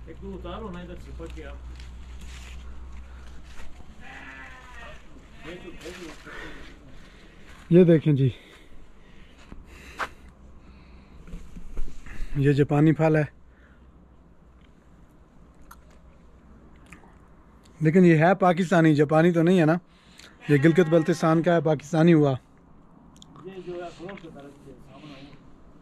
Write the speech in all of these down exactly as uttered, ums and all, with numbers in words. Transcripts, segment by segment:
एक तो उतारो ना इधर चिपक के आप। ये देखें जी, ये जापानी फल है, लेकिन ये है पाकिस्तानी, जापानी तो नहीं है ना। ये गिलगित बल्तिस्तान का है, पाकिस्तानी हुआ। ये जो है अखरोट की तरह से सामने है।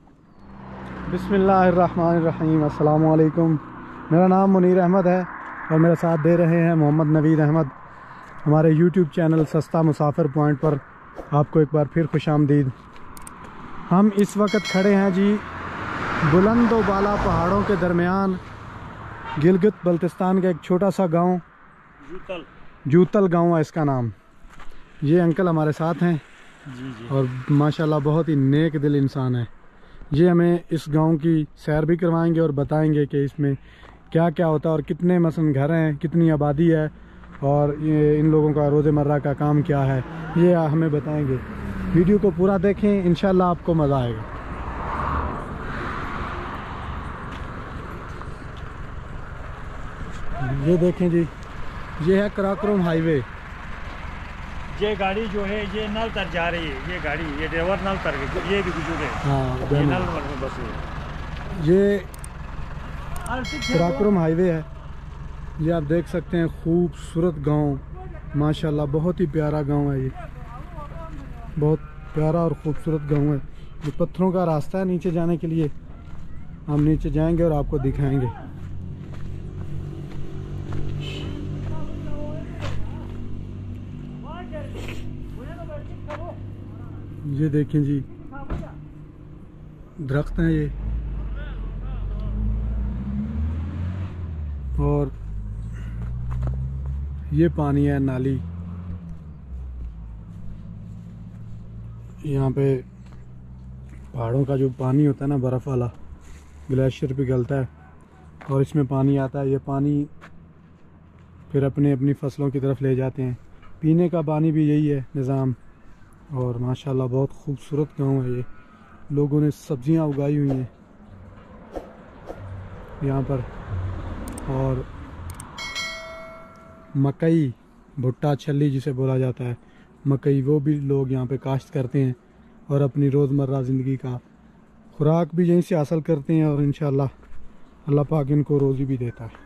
बिस्मिल्लाहिर्रहमानिर्रहीम, अस्सलाम वालेकुम। मेरा नाम मुनीर अहमद है और मेरे साथ दे रहे हैं मोहम्मद नवीद अहमद। हमारे यूट्यूब चैनल सस्ता मुसाफिर पॉइंट पर आपको एक बार फिर खुशामदीद। हम इस वक्त खड़े हैं जी बुलंद व बाला पहाड़ों के दरमियान, गिलगित बल्तिस्तान का एक छोटा सा गांव, जूतल जूतल गांव है इसका नाम। ये अंकल हमारे साथ हैं जी जी। और माशाल्लाह बहुत ही नेक दिल इंसान है। ये हमें इस गांव की सैर भी करवाएंगे और बताएंगे कि इसमें क्या क्या होता है और कितने मसलन घर हैं, कितनी आबादी है और ये इन लोगों का रोज़मर्रा का काम क्या है, ये हमें बताएंगे। वीडियो को पूरा देखें, इंशाल्लाह आपको मज़ा आएगा। ये देखें जी, ये है कराकोरम हाईवे। ये गाड़ी जो है ये नल तर जा रही है, ये गाड़ी ये ड्राइवर नल तर गई, ये भी गुजरे हाँ, ये नल में बस है। ये कराकोरम हाईवे है। ये आप देख सकते हैं, खूबसूरत गांव, माशाल्लाह बहुत ही प्यारा गांव है। ये बहुत प्यारा और ख़ूबसूरत गांव है। ये पत्थरों का रास्ता है नीचे जाने के लिए। हम नीचे जाएंगे और आपको दिखाएंगे। ये देखें जी, दरख्त हैं ये, और ये पानी है नाली। यहाँ पे पहाड़ों का जो पानी होता है ना, बर्फ़ वाला, ग्लेशियर पिघलता है और इसमें पानी आता है। ये पानी फिर अपने अपनी फसलों की तरफ ले जाते हैं। पीने का पानी भी यही है निज़ाम। और माशाल्लाह बहुत खूबसूरत गांव है ये। लोगों ने सब्जियां उगाई हुई हैं यहाँ पर, और मकई, भुट्टा छल्ली जिसे बोला जाता है, मकई, वो भी लोग यहाँ पे काश्त करते हैं और अपनी रोज़मर्रा ज़िंदगी का खुराक भी यहीं से हासिल करते हैं। और इंशाल्लाह अल्लाह पाक इनको रोज़ी भी देता है।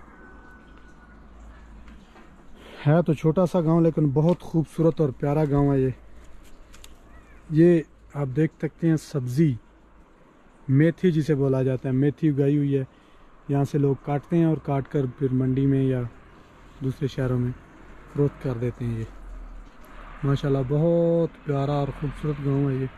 है तो छोटा सा गांव, लेकिन बहुत खूबसूरत और प्यारा गांव है ये। ये आप देख सकते हैं, सब्ज़ी मेथी जिसे बोला जाता है, मेथी उगाई हुई है। यहाँ से लोग काटते हैं और काट कर फिर मंडी में या दूसरे शहरों में फरोख्त कर देते हैं। ये माशाल्लाह बहुत प्यारा और ख़ूबसूरत गांव है ये।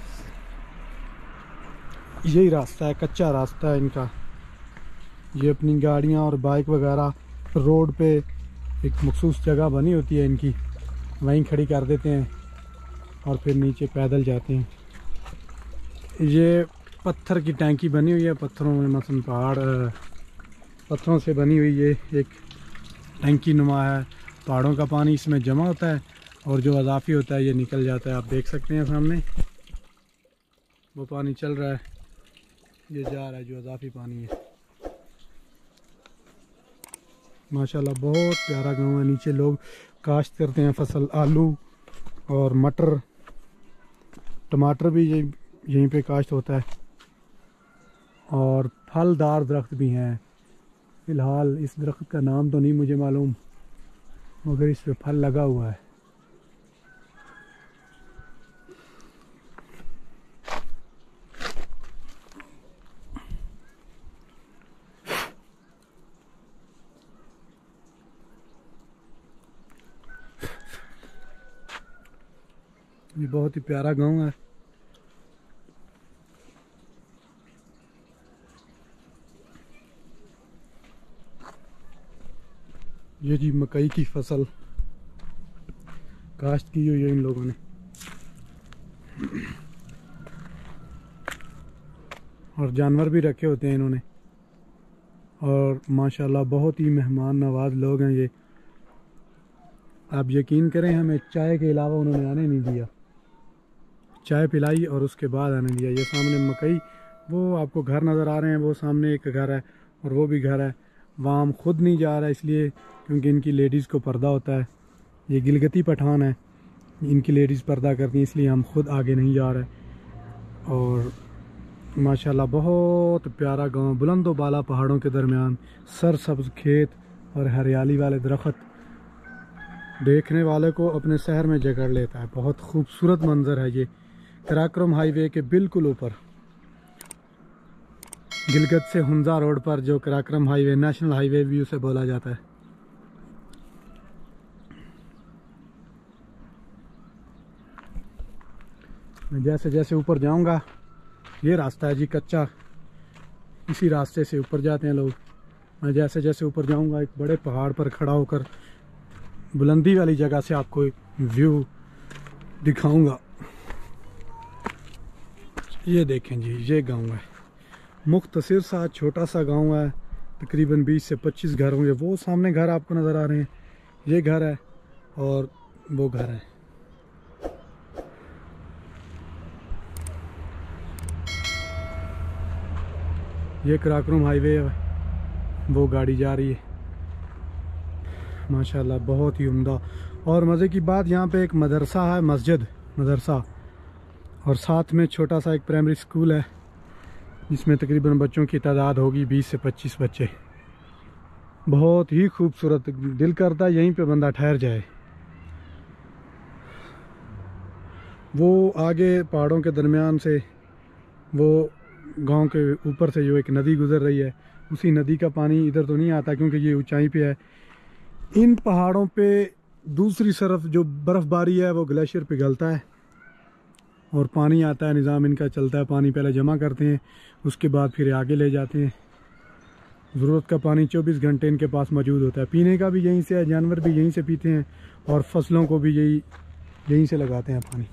यही रास्ता है, कच्चा रास्ता है इनका। ये अपनी गाड़ियाँ और बाइक वगैरह रोड पे एक मखसूस जगह बनी होती है इनकी, वहीं खड़ी कर देते हैं और फिर नीचे पैदल जाते हैं। ये पत्थर की टैंकी बनी हुई है, पत्थरों में मसलन पहाड़ पत्थरों से बनी हुई ये एक टैंकी नुमा है। पहाड़ों का पानी इसमें जमा होता है और जो अज़ाफ़ी होता है ये निकल जाता है। आप देख सकते हैं सामने वो पानी चल रहा है, ये जा रहा है जो अज़ाफ़ी पानी है। माशाल्लाह बहुत प्यारा गांव है। नीचे लोग काश्त करते हैं फसल, आलू और मटर, टमाटर भी यही यहीं पे काश्त होता है। और फलदार दरख्त भी हैं। फ़िलहाल इस दरख्त का नाम तो नहीं मुझे मालूम, मगर इस पे फल लगा हुआ है। ये बहुत ही प्यारा गांव है। ये जी मकई की फसल काश्त की हुई है इन लोगों ने। और जानवर भी रखे होते हैं इन्होंने। और माशाल्लाह बहुत ही मेहमान नवाज लोग हैं ये। आप यकीन करें, हमें चाय के अलावा उन्होंने आने नहीं दिया। चाय पिलाई और उसके बाद आने दिया। ये सामने मकई, वो आपको घर नज़र आ रहे हैं, वो सामने एक घर है और वो भी घर है। वहाँ हम खुद नहीं जा रहा इसलिए क्योंकि इनकी लेडीज़ को पर्दा होता है। ये गिलगिती पठान है, इनकी लेडीज़ पर्दा करती हैं, इसलिए हम खुद आगे नहीं जा रहे। और माशाल्लाह बहुत प्यारा गांव, बुलंदो बाला पहाड़ों के दरमियान, सरसब्ज खेत और हरियाली वाले दरख्त देखने वाले को अपने शहर में जकड़ लेता है। बहुत खूबसूरत मंजर है ये कराक्रम हाईवे के बिल्कुल ऊपर, गिलगित से हुंजा रोड पर जो कराक्रम हाईवे, नेशनल हाईवे भी उसे बोला जाता है। मैं जैसे जैसे ऊपर जाऊंगा, ये रास्ता है जी कच्चा, इसी रास्ते से ऊपर जाते हैं लोग। मैं जैसे जैसे ऊपर जाऊंगा एक बड़े पहाड़ पर खड़ा होकर बुलंदी वाली जगह से आपको व्यू दिखाऊंगा। ये देखें जी, ये गांव है, मुख्तसर सा छोटा सा गांव है, तकरीबन बीस से पच्चीस घर होंगे। वो सामने घर आपको नज़र आ रहे हैं, ये घर है और वो घर है। ये कराक्रम हाईवे है, वो गाड़ी जा रही है। माशाल्लाह बहुत ही उम्दा। और मज़े की बात, यहाँ पे एक मदरसा है, मस्जिद मदरसा, और साथ में छोटा सा एक प्राइमरी स्कूल है जिसमें तकरीबन बच्चों की तादाद होगी बीस से पच्चीस बच्चे। बहुत ही खूबसूरत, दिल करता है यहीं पे बंदा ठहर जाए। वो आगे पहाड़ों के दरमियान से वो गांव के ऊपर से जो एक नदी गुजर रही है, उसी नदी का पानी इधर तो नहीं आता क्योंकि ये ऊंचाई पे है। इन पहाड़ों पे दूसरी तरफ जो बर्फ़बारी है वो ग्लेशियर पिघलता है और पानी आता है। निज़ाम इनका चलता है, पानी पहले जमा करते हैं, उसके बाद फिर आगे ले जाते हैं। ज़रूरत का पानी चौबीस घंटे इनके पास मौजूद होता है। पीने का भी यहीं से है, जानवर भी यहीं से पीते हैं और फसलों को भी यही यहीं से लगाते हैं पानी।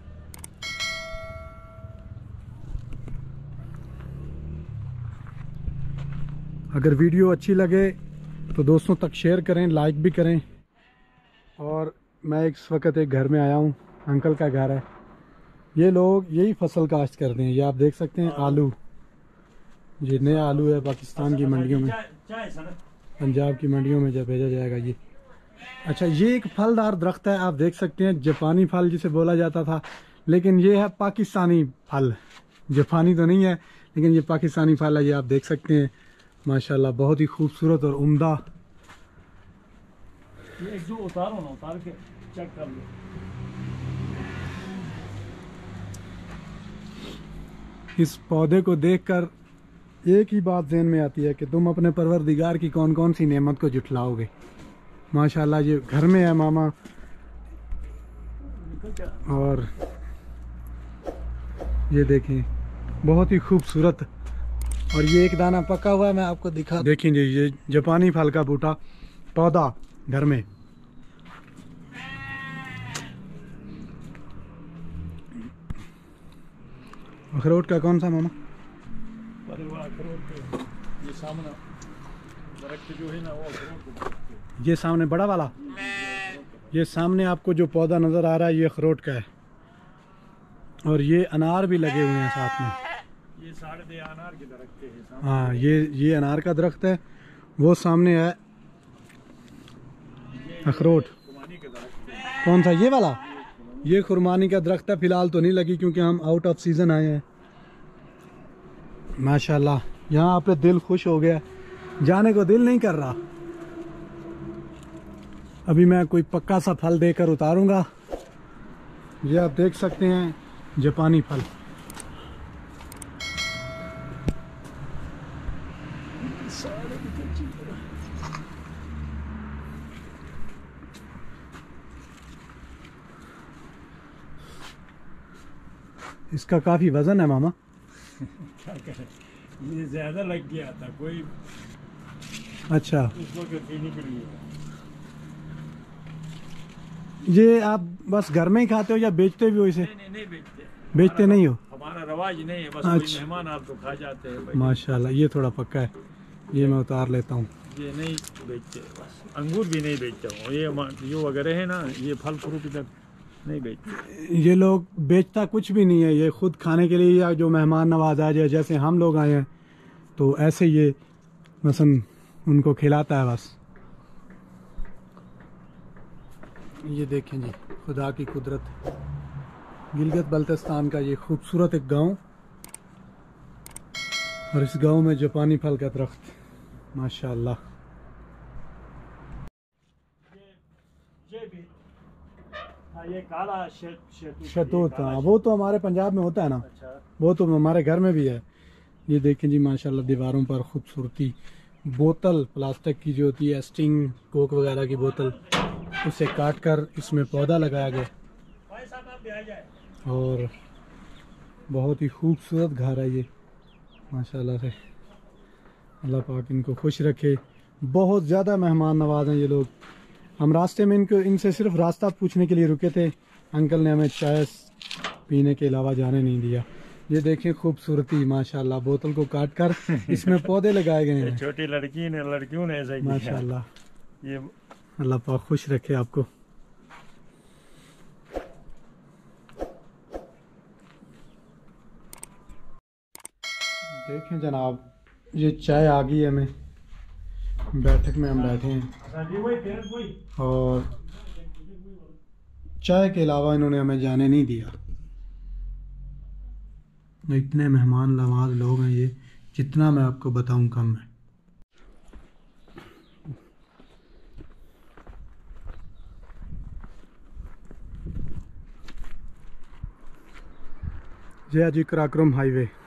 अगर वीडियो अच्छी लगे तो दोस्तों तक शेयर करें, लाइक भी करें। और मैं इस वक्त एक घर में आया हूँ, अंकल का घर है। ये लोग यही फसल काश्त करते हैं, ये आप देख सकते हैं आलू, ये नया आलू है, पाकिस्तान की मंडियों में, पंजाब की मंडियों में जब भेजा जाएगा ये। अच्छा, ये एक फलदार दरख्त है, आप देख सकते हैं, जापानी फल जिसे बोला जाता था, लेकिन ये है पाकिस्तानी फल। जापानी तो नहीं है लेकिन ये पाकिस्तानी फल है, ये आप देख सकते हैं। माशाल्लाह बहुत ही खूबसूरत और उम्दा। ये एक जो उतारो ना, उतार के चेक कर लो। इस पौधे को देखकर एक ही बात ज़हन में आती है कि तुम अपने परवरदिगार की कौन कौन सी नेमत को जुटलाओगे। माशाल्लाह ये घर में है मामा, और ये देखें बहुत ही खूबसूरत। और ये एक दाना पका हुआ है, मैं आपको दिखा, देखें जी, ये जापानी फल का बूटा पौधा घर में। अखरोट का कौन सा मामा? अखरोट ये सामने दरख्त जो है ना, वो अखरोट। ये सामने बड़ा वाला, ये सामने आपको जो पौधा नज़र आ रहा है ये अखरोट का है। और ये अनार भी लगे हुए हैं साथ में, ये साढ़े दे अनार के दरख्त है। हाँ, ये ये अनार का दरख्त है, वो सामने है अखरोट। कौन सा? ये वाला, ये खुरमानी का दरख्त है। फिलहाल तो नहीं लगी क्योंकि हम आउट ऑफ सीजन आए हैं। माशाल्लाह यहाँ पे दिल खुश हो गया, जाने को दिल नहीं कर रहा। अभी मैं कोई पक्का सा फल देकर उतारूंगा। ये आप देख सकते हैं जापानी फल। इसका काफी वजन है मामा। क्या करें, ये ज्यादा लग गया था कोई। अच्छा, इस वक्त पीने के लिए। ये आप बस घर में ही खाते हो या बेचते भी हो इसे? नहीं नहीं, नहीं बेचते। बेचते नहीं हो? हमारा रवाज नहीं है, बस अच्छा। मेहमान आप तो खा जाते हैं। माशाल्लाह ये थोड़ा पक्का है, ये मैं उतार लेता हूँ। ये नहीं बेचते, बस अंगूर भी नहीं बेचता हूँ। ये जो वगैरह है ना, ये फल फ्रूट इधर नहीं बेचते। ये लोग बेचता कुछ भी नहीं है, ये खुद खाने के लिए या जो मेहमान नवाज आ जाए, जैसे हम लोग आए हैं तो ऐसे ये मसलन उनको खिलाता है बस। ये देखें जी खुदा की कुदरत, गिलगित बल्तिस्तान का ये खूबसूरत एक गांव, और इस गांव में जापानी फल का दरख्त माशाअल्लाह। ये भी हाँ, ये काला शहतूत शहतूत, ये काला हाँ वो तो हमारे पंजाब में होता है ना, अच्छा वो तो हमारे घर में भी है। ये देखें जी माशाल्लाह दीवारों पर खूबसूरती। बोतल प्लास्टिक की जो होती है स्टिंग कोक वगैरह की बोतल, उसे काट कर इसमें पौधा लगाया गया, भाई साहब आप भी आ जाए। और बहुत ही खूबसूरत घर है ये माशाल्लाह से। अल्लाह पाक इनको खुश रखे। बहुत ज़्यादा मेहमान नवाज हैं ये लोग। हम रास्ते में इनको इनसे सिर्फ रास्ता पूछने के लिए रुके थे, अंकल ने हमें चाय पीने के अलावा जाने नहीं दिया। ये देखें खूबसूरती माशाल्लाह, बोतल को काट कर इसमें पौधे लगाए गए हैं। छोटी लड़की ने लड़कियों ने ऐसा किया माशाल्लाह, ये अल्लाह पाक खुश रखे आपको। देखें जनाब, ये चाय आ गई है, हमें बैठक में हम बैठे हैं, और चाय के अलावा इन्होंने हमें जाने नहीं दिया। इतने मेहमान नवाज लोग हैं ये, जितना मैं आपको बताऊं कम है। ये जी कराक्रम हाईवे।